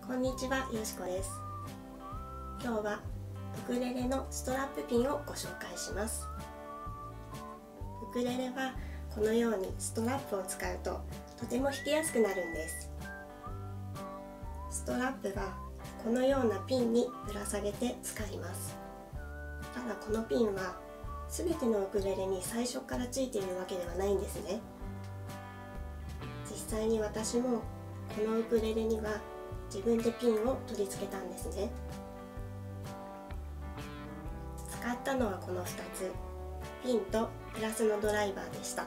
こんにちは、よしこです。今日はウクレレのストラップピンをご紹介します。ウクレレはこのようにストラップを使うととても弾きやすくなるんです。ストラップはこのようなピンにぶら下げて使います。ただこのピンは全てのウクレレに最初からついているわけではないんですね。実際に私もこのウクレレには自分でピンを取り付けたんですね。使ったのはこの2つ、ピンとプラスのドライバーでした。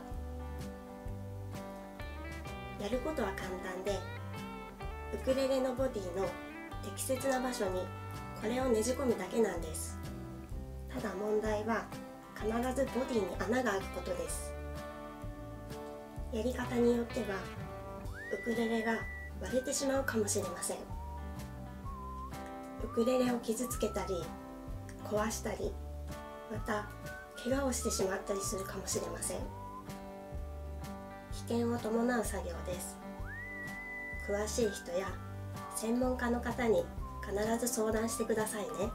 やることは簡単で、ウクレレのボディの適切な場所にこれをねじ込むだけなんです。ただ問題は必ずボディに穴が開くことです。やり方によってはウクレレが割れてしまうかもしれません。ウクレレを傷つけたり壊したり、また怪我をしてしまったりするかもしれません。危険を伴う作業です。詳しい人や専門家の方に必ず相談してくださいね。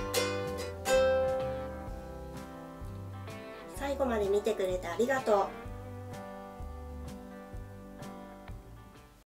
最後まで見てくれてありがとう。